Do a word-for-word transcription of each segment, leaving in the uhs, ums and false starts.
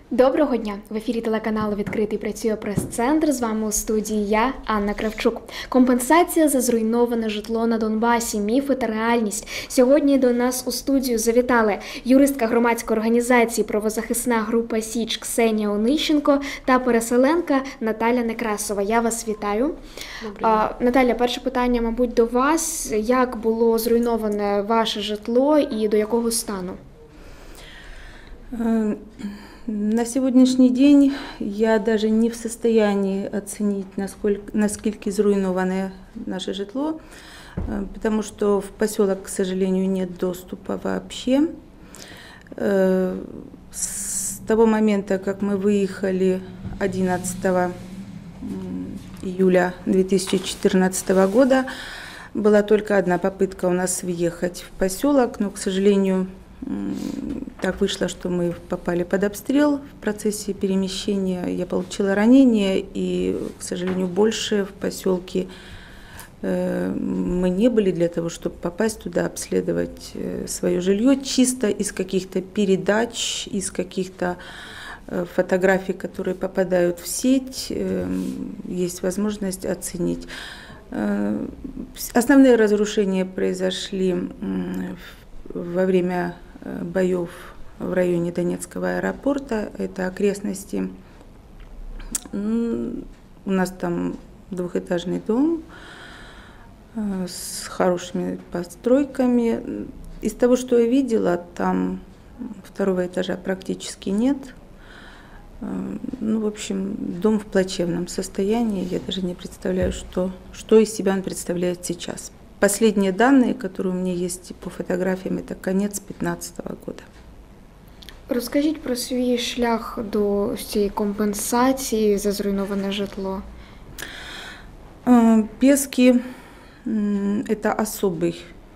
Доброго дня! В ефірі телеканалу «Відкритий» працює прес-центр. З вами у студії я, Анна Кравчук. Компенсація за зруйноване житло на Донбасі. Міфи та реальність. Сьогодні до нас у студію завітали юристка громадської організації «Правозахисна група Січ» Ксенія Онищенко та переселенка Наталя Некрасова. Я вас вітаю. А, Наталя, перше питання, мабуть, до вас. Як було зруйноване ваше житло і до якого стану? На сегодняшний день я даже не в состоянии оценить, насколько, насколько зруйновано наше житло, потому что в поселок, к сожалению, нет доступа вообще. С того момента, как мы выехали одиннадцатого июля две тысячи четырнадцатого года, была только одна попытка у нас въехать в поселок, но, к сожалению, так вышло, что мы попали под обстрел в процессе перемещения. Я получила ранение, и, к сожалению, больше в поселке мы не были для того, чтобы попасть туда, обследовать свое жилье. Чисто из каких-то передач, из каких-то фотографий, которые попадают в сеть, есть возможность оценить. Основные разрушения произошли во время боев в районе Донецкого аэропорта, это окрестности. У нас там двухэтажный дом с хорошими постройками. Из того, что я видела, там второго этажа практически нет. Ну, в общем, дом в плачевном состоянии. Я даже не представляю, что, что из себя он представляет сейчас. Последние данные, которые у меня есть по фотографиям, это конец две тысячи пятнадцатого года. Розкажіть про свій шлях до цієї компенсації за зруйноване житло. Пески – это особый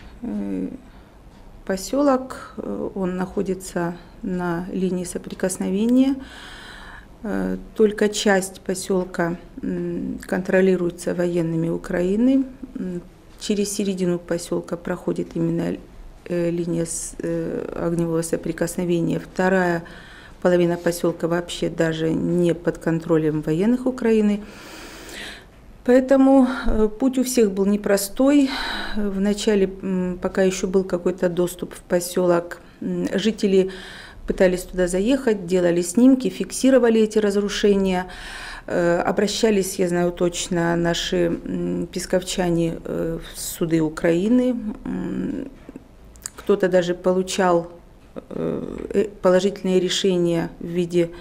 поселок, он находится на линии соприкосновения. Только часть поселка контролируется военными Украины. Через середину поселка проходит именно линия огневого соприкосновения. Вторая половина поселка вообще даже не под контролем военных Украины. Поэтому путь у всех был непростой. Вначале, пока еще был какой-то доступ в поселок, жители пытались туда заехать, делали снимки, фиксировали эти разрушения. Обращались, я знаю точно, наши песковчане в суды Украины. Кто-то даже получал положительные решения в виде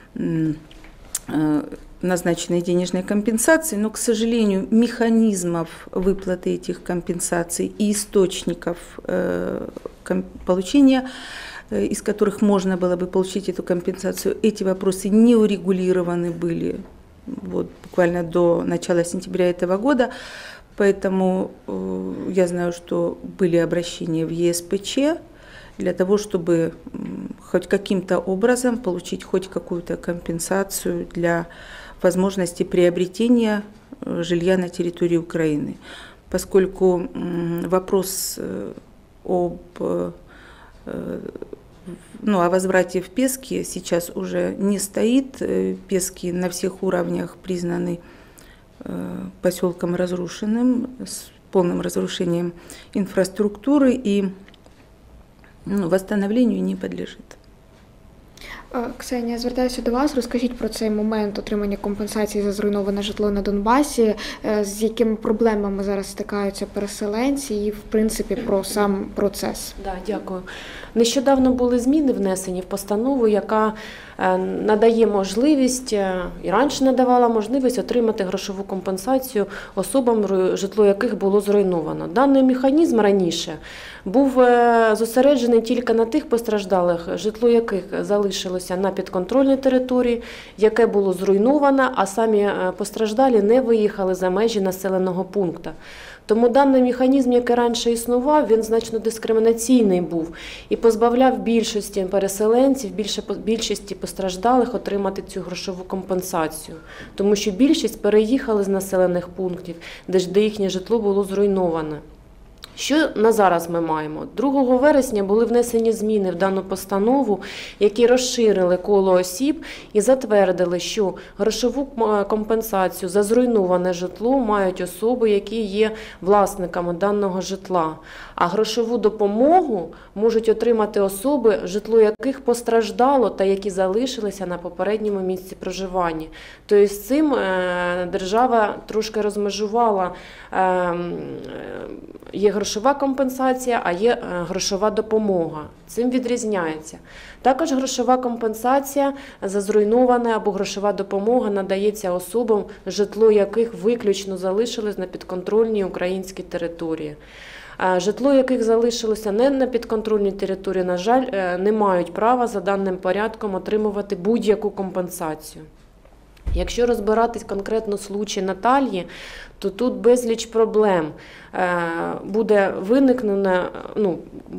назначенной денежной компенсации, но, к сожалению, механизмов выплаты этих компенсаций и источников получения, из которых можно было бы получить эту компенсацию, эти вопросы не урегулированы были вот, буквально до начала сентября этого года. Поэтому э, я знаю, что были обращения в Е С П Ч для того, чтобы э, хоть каким-то образом получить хоть какую-то компенсацию для возможности приобретения э, жилья на территории Украины. Поскольку э, вопрос э, об э, Ну, о возврате в Пески сейчас уже не стоит. Пески на всех уровнях признаны поселком разрушенным, с полным разрушением инфраструктуры и ну, восстановлению не подлежит. Ксенія, звертаюся до вас. Розкажіть про цей момент отримання компенсації за зруйноване житло на Донбасі, з якими проблемами зараз стикаються переселенці і, в принципі, про сам процес. Да, дякую. Нещодавно були зміни внесені в постанову, яка надає можливість, і раніше надавала можливість отримати грошову компенсацію особам, житло яких було зруйновано. Даний механізм раніше був зосереджений тільки на тих постраждалих, житло яких залишилося на підконтрольній території, яке було зруйновано, а самі постраждалі не виїхали за межі населеного пункту. Тому даний механізм, який раніше існував, він значно дискримінаційний був і позбавляв більшості переселенців, більшості постраждалих отримати цю грошову компенсацію. Тому що більшість переїхали з населених пунктів, де їхнє житло було зруйноване. Що на зараз ми маємо? другого вересня були внесені зміни в дану постанову, які розширили коло осіб і затвердили, що грошову компенсацію за зруйноване житло мають особи, які є власниками даного житла. А грошову допомогу можуть отримати особи, житло яких постраждало та які залишилися на попередньому місці проживання. Тобто з цим держава трошки розмежувала, є грошова компенсація, а є грошова допомога. Цим відрізняється. Також грошова компенсація за зруйноване або грошова допомога надається особам, житло яких виключно залишилось на підконтрольній українській території. Житло яких залишилося не на підконтрольній території, на жаль, не мають права за даним порядком отримувати будь-яку компенсацію. Якщо розбиратись конкретно случай Наталії, то тут безліч проблем буде виникнено, ну,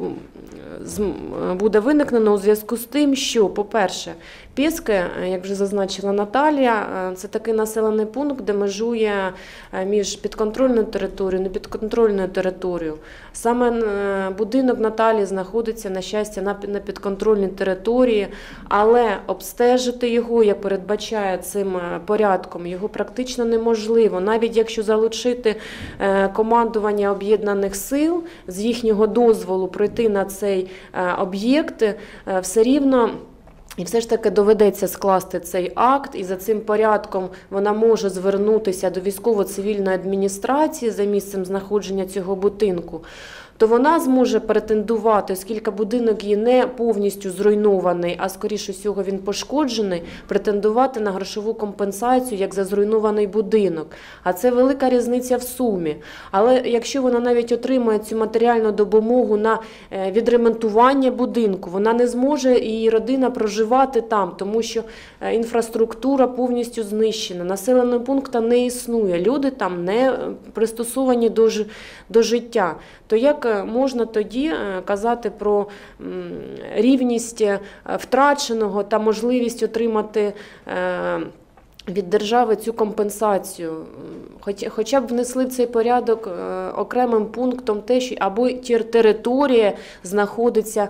буде виникнено у зв'язку з тим, що, по-перше, Пєски, як вже зазначила Наталія, це такий населений пункт, де межує між підконтрольною територією і непідконтрольною територією. Саме будинок Наталії знаходиться, на щастя, на підконтрольній території, але обстежити його, як передбачає цим порядком, його практично неможливо. Навіть якщо залучити командування об'єднаних сил, з їхнього дозволу пройти на цей об'єкт, все рівно і все ж таки доведеться скласти цей акт, і за цим порядком вона може звернутися до військово-цивільної адміністрації за місцем знаходження цього будинку, то вона зможе претендувати, оскільки будинок є не повністю зруйнований, а скоріше всього він пошкоджений, претендувати на грошову компенсацію як за зруйнований будинок. А це велика різниця в сумі. Але якщо вона навіть отримає цю матеріальну допомогу на відремонтування будинку, вона не зможе і її родина проживати там, тому що інфраструктура повністю знищена, населеного пункту не існує, люди там не пристосовані до, до життя. То як можна тоді казати про рівність втраченого та можливість отримати від держави цю компенсацію? Хоча б внесли в цей порядок окремим пунктом те, що або територія знаходиться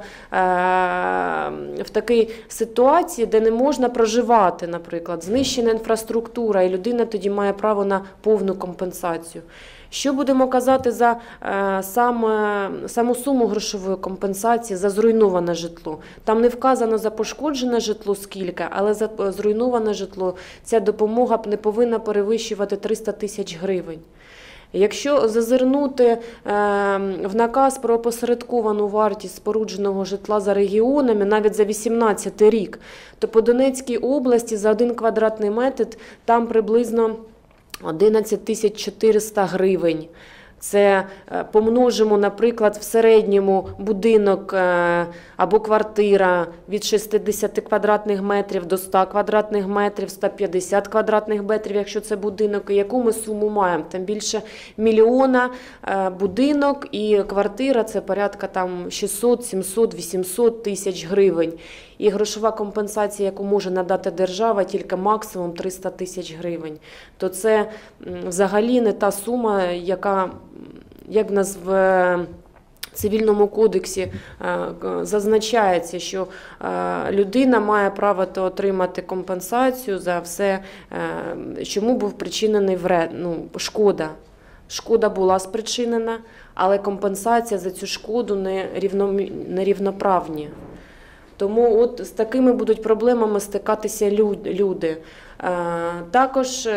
в такій ситуації, де не можна проживати, наприклад, знищена інфраструктура, і людина тоді має право на повну компенсацію. Що будемо казати за е, сам, саму суму грошової компенсації за зруйноване житло? Там не вказано за пошкоджене житло скільки, але за зруйноване житло ця допомога не повинна перевищувати триста тисяч гривень. Якщо зазирнути е, в наказ про опосередковану вартість спорудженого житла за регіонами, навіть за вісімнадцятий рік, то по Донецькій області за один квадратний метр там приблизно одинадцять тисяч чотириста гривень. Це помножимо, наприклад, в середньому будинок або квартира від шістдесят квадратних метрів до ста квадратних метрів, сто п'ятдесят квадратних метрів, якщо це будинок, і яку ми суму маємо? Там більше мільйона будинок і квартира – це порядка там шістсот, сімсот, вісімсот тисяч гривень. І грошова компенсація, яку може надати держава, тільки максимум триста тисяч гривень. То це взагалі не та сума, яка, як в нас в Цивільному кодексі зазначається, що людина має право отримати компенсацію за все, чому був причинений вред, ну, шкода. Шкода була спричинена, але компенсація за цю шкоду не, рівно, не рівноправні. Тому от з такими будуть проблемами стикатися люди. Також,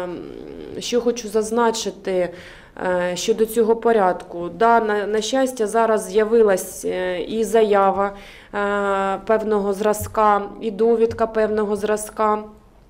що хочу зазначити щодо цього порядку. Да, на, на щастя, зараз з'явилась і заява певного зразка, і довідка певного зразка,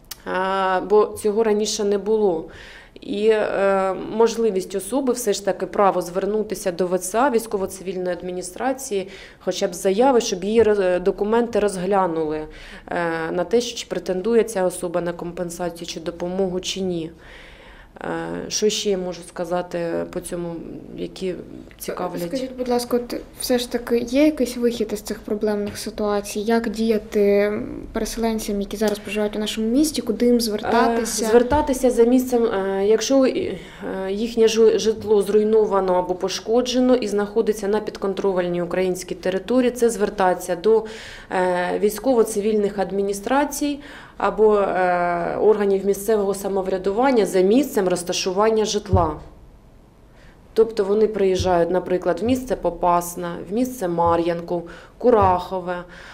бо цього раніше не було. І е, можливість особи все ж таки право звернутися до ВЦА, військово-цивільної адміністрації, хоча б заяви, щоб її документи розглянули е, на те, що чи претендує ця особа на компенсацію чи допомогу, чи ні. Що ще я можу сказати по цьому, які цікавлять? Скажіть, будь ласка, от все ж таки є якийсь вихід із цих проблемних ситуацій? Як діяти переселенцям, які зараз проживають у нашому місті, куди їм звертатися? Звертатися за місцем, якщо їхнє житло зруйновано або пошкоджено і знаходиться на підконтрольній українській території, це звертатися до військово-цивільних адміністрацій або органів місцевого самоврядування за місцем розташування житла. Тобто вони приїжджають, наприклад, в місце Попасна, в місце Мар'янку, Курахове,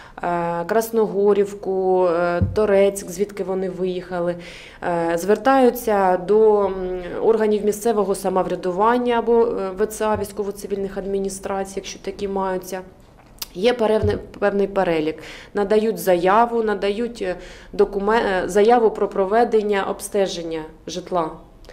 Красногорівку, Торецьк, звідки вони виїхали, звертаються до органів місцевого самоврядування або ВЦА, військово-цивільних адміністрацій, якщо такі маються. Є певний, певний перелік. Надають заяву, надають документ, заяву про проведення обстеження житла.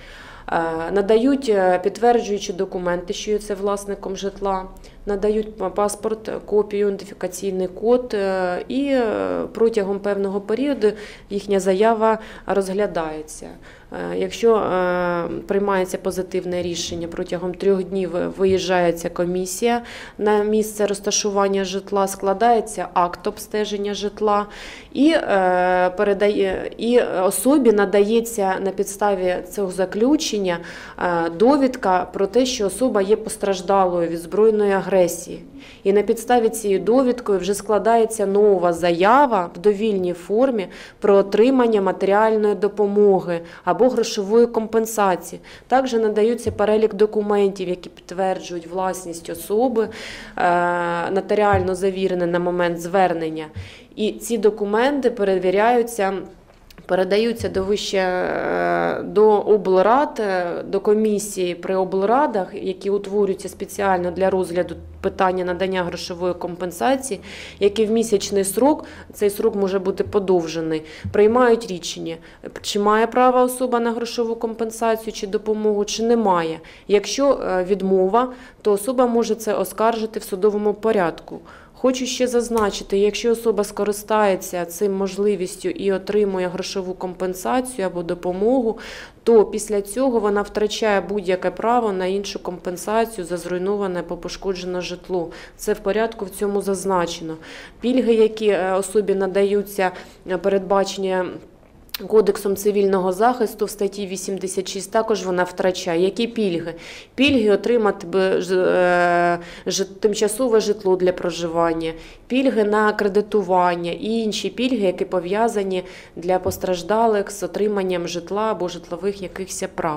Надають підтверджуючі документи, що є це власником житла, надають паспорт, копію, ідентифікаційний код, і протягом певного періоду їхня заява розглядається. Якщо приймається позитивне рішення, протягом трьох днів виїжджається комісія на місце розташування житла, складається акт обстеження житла і, передає, і особі надається на підставі цього заключення довідка про те, що особа є постраждалою від збройної агресії. І на підставі цієї довідки вже складається нова заява в довільній формі про отримання матеріальної допомоги або грошової компенсації. Також надаються перелік документів, які підтверджують власність особи, нотаріально завірене на момент звернення. І ці документи перевіряються, передаються до вище, до облрад, до комісії при облрадах, які утворюються спеціально для розгляду питання надання грошової компенсації, які в місячний срок, цей срок може бути подовжений, приймають рішення, чи має право особа на грошову компенсацію чи допомогу, чи не має. Якщо відмова, то особа може це оскаржити в судовому порядку. Хочу ще зазначити, якщо особа скористається цим можливістю і отримує грошову компенсацію або допомогу, то після цього вона втрачає будь-яке право на іншу компенсацію за зруйноване або пошкоджене житло. Це в порядку в цьому зазначено. Пільги, які особі надаються, передбачення Кодексом цивільного захисту в статті вісімдесят шість також вона втрачає. Які пільги? Пільги отримати тимчасове житло для проживання, пільги на кредитування і інші пільги, які пов'язані для постраждалих з отриманням житла або житлових якихось прав.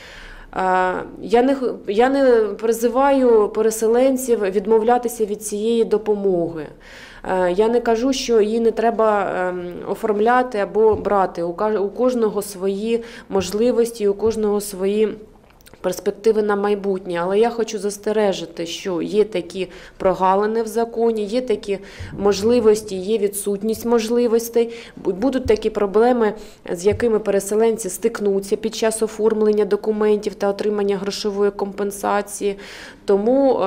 Я не, я не призиваю переселенців відмовлятися від цієї допомоги. Я не кажу, що її не треба оформляти або брати. У кожного свої можливості, у кожного свої перспективи на майбутнє. Але я хочу застережити, що є такі прогалини в законі, є такі можливості, є відсутність можливостей, будуть такі проблеми, з якими переселенці стикнуться під час оформлення документів та отримання грошової компенсації. Тому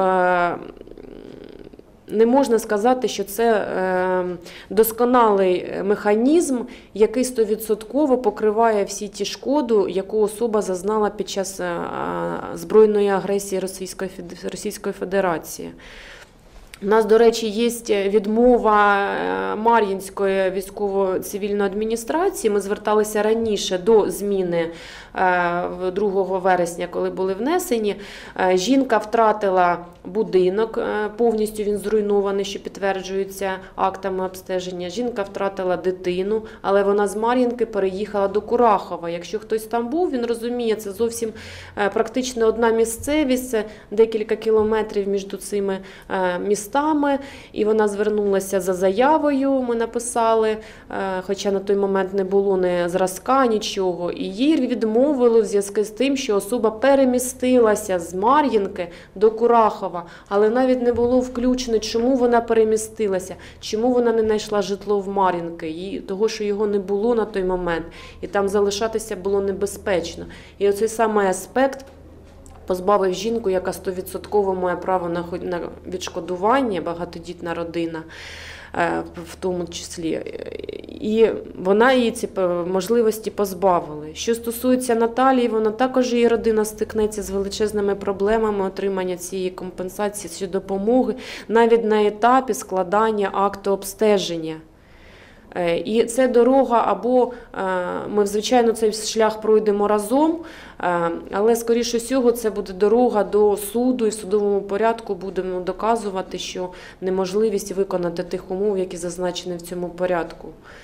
не можна сказати, що це досконалий механізм, який стовідсотково покриває всі ті шкоди, яку особа зазнала під час збройної агресії Російської Федерації. У нас, до речі, є відмова Мар'їнської військово-цивільної адміністрації. Ми зверталися раніше до зміни другого вересня, коли були внесені. Жінка втратила будинок, повністю він зруйнований, що підтверджується актами обстеження. Жінка втратила дитину, але вона з Мар'їнки переїхала до Курахова. Якщо хтось там був, він розуміє, це зовсім практично одна місцевість, це декілька кілометрів між цими містами. І вона звернулася за заявою, ми написали, хоча на той момент не було ні зразка, нічого. І їй відмовили в зв'язку з тим, що особа перемістилася з Мар'їнки до Курахова. Але навіть не було включено, чому вона перемістилася, чому вона не знайшла житло в Мар'їнки, і того, що його не було на той момент, і там залишатися було небезпечно. І оцей самий аспект позбавив жінку, яка сто відсотків має право на відшкодування, багатодітна родина в тому числі. І вона її ці можливості позбавили. Що стосується Наталії, вона також, її родина стикнеться з величезними проблемами отримання цієї компенсації чи допомоги навіть на етапі складання акту обстеження. І це дорога, або ми, звичайно, цей шлях пройдемо разом, але, скоріше всього, це буде дорога до суду, і в судовому порядку будемо доказувати, що неможливість виконати тих умов, які зазначені в цьому порядку.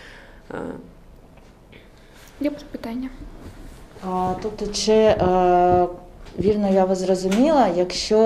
Є питання? А, тобто, чи е, вірно я вас зрозуміла, якщо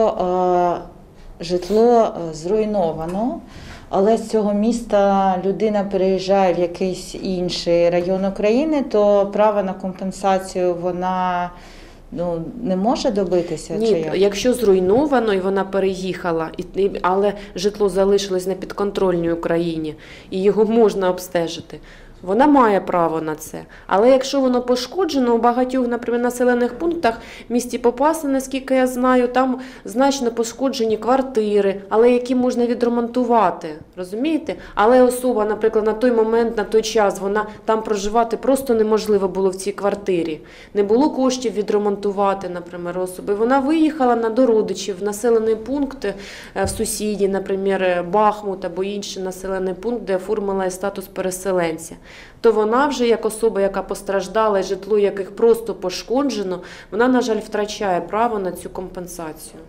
е, житло зруйновано, але з цього міста людина переїжджає в якийсь інший район України, то право на компенсацію вона ну, не може добитися? Ні, чи як? Якщо зруйновано і вона переїхала, але житло залишилось на підконтрольній Україні і його можна обстежити, вона має право на це. Але якщо воно пошкоджено, у багатьох, наприклад, населених пунктах в місті Попасна, наскільки я знаю, там значно пошкоджені квартири, але які можна відремонтувати, розумієте? Але особа, наприклад, на той момент, на той час, вона там проживати просто неможливо було в цій квартирі. Не було коштів відремонтувати, наприклад, особи. Вона виїхала на до родичів в населений пункт в сусіді, наприклад, Бахмут або інший населений пункт, де оформила статус переселенця. То вона вже, як особа, яка постраждала, і житло яких просто пошкоджено, вона, на жаль, втрачає право на цю компенсацію.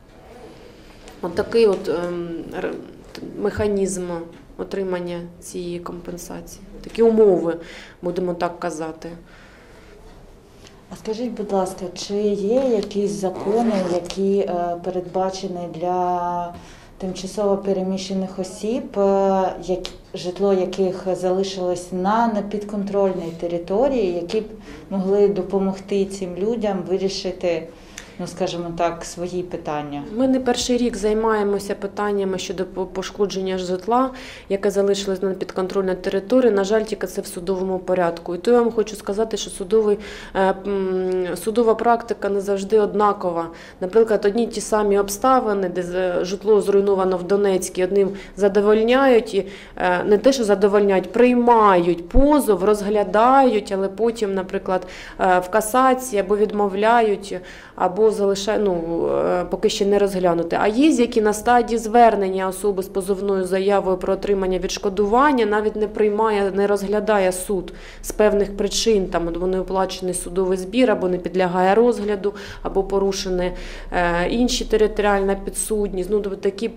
От такий от ем, механізм отримання цієї компенсації. Такі умови, будемо так казати. А скажіть, будь ласка, чи є якісь закони, які е, передбачені для тимчасово переміщених осіб, як, житло яких залишилось на непідконтрольній території, які б могли допомогти цим людям вирішити, ну, скажімо так, свої питання? Ми не перший рік займаємося питаннями щодо пошкодження житла, яке залишилось на підконтрольній території. На жаль, тільки це в судовому порядку. І то я вам хочу сказати, що судовий, судова практика не завжди однакова. Наприклад, одні ті самі обставини, де житло зруйновано в Донецькій, одним задовольняють, і не те, що задовольняють, приймають позов, розглядають, але потім, наприклад, в касації або відмовляють, або залишають, ну, поки ще не розглянути. А є, які на стадії звернення особи з позовною заявою про отримання відшкодування навіть не приймає, не розглядає суд з певних причин, там вони оплачений судовий збір, або не підлягає розгляду, або порушені інші територіальна підсудність. Ну, такі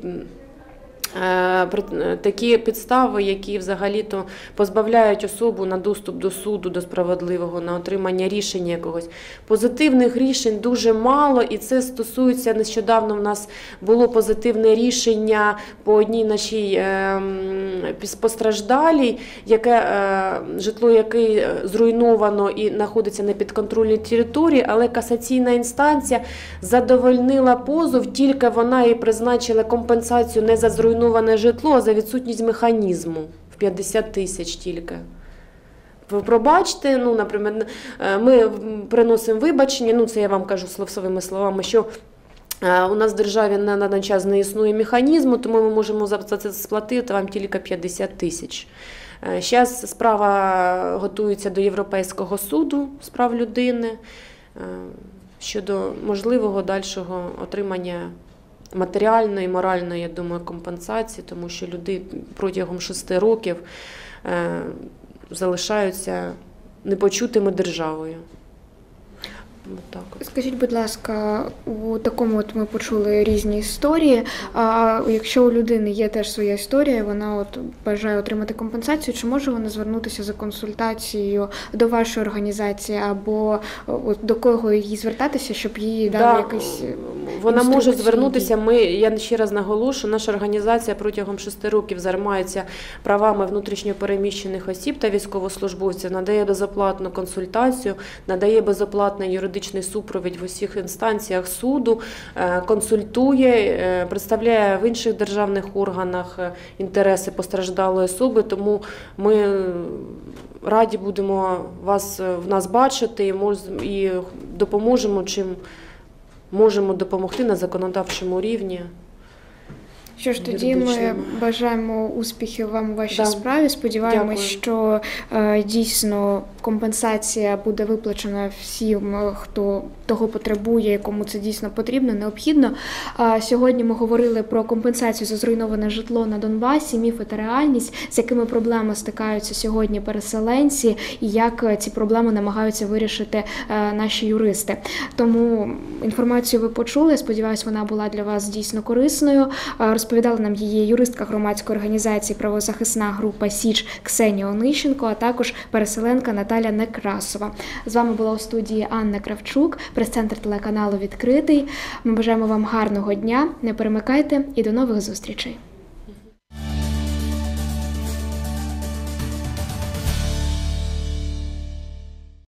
такі підстави, які взагалі-то позбавляють особу на доступ до суду, до справедливого, на отримання рішення якогось. Позитивних рішень дуже мало, і це стосується, нещодавно в нас було позитивне рішення по одній нашій постраждалій, яке, житло яке зруйновано і знаходиться на підконтрольній території, але касаційна інстанція задовольнила позов, тільки вона їй призначила компенсацію не за зруйноване житло, а за відсутність механізму в п'ятдесят тисяч тільки. Ви пробачте, ну, наприклад, ми приносимо вибачення, ну, це я вам кажу слововими словами, що у нас в державі на даний час не існує механізму, тому ми можемо за це сплатити вам тільки п'ятдесят тисяч. Зараз справа готується до Європейського суду з прав людини щодо можливого дальшого отримання матеріальної, моральної, я думаю, компенсації, тому що люди протягом шести років е, залишаються непочутими державою. Так. Скажіть, будь ласка, у такому от ми почули різні історії, а якщо у людини є теж своя історія, вона от бажає отримати компенсацію, чи може вона звернутися за консультацією до вашої організації або от до кого їй звертатися, щоб їй дали да, якийсь вона може звернутися. Ми, я ще раз наголошую, наша організація протягом шести років займається правами внутрішньопереміщених осіб та військовослужбовців, надає безоплатну консультацію, надає безоплатний юридичний юридичний супровід в усіх інстанціях суду, консультує, представляє в інших державних органах інтереси постраждалої особи, тому ми раді будемо вас в нас бачити і допоможемо чим можемо допомогти на законодавчому рівні. Що ж, тоді ми Юридичному. бажаємо успіхів вам у вашій Да. справі. Сподіваємось, Дякую. що е, дійсно компенсація буде виплачена всім, е, хто того потребує, кому це дійсно потрібно, необхідно. А сьогодні ми говорили про компенсацію за зруйноване житло на Донбасі, міфи та реальність, з якими проблемами стикаються сьогодні переселенці і як е, ці проблеми намагаються вирішити е, наші юристи. Тому інформацію ви почули. Сподіваюсь, вона була для вас дійсно корисною. Е, Розповідала нам її юристка громадської організації «Правозахисна група Січ» Ксенія Онищенко, а також переселенка Наталя Некрасова. З вами була у студії Анна Кравчук, прес-центр телеканалу «Відкритий». Ми бажаємо вам гарного дня, не перемикайте і до нових зустрічей.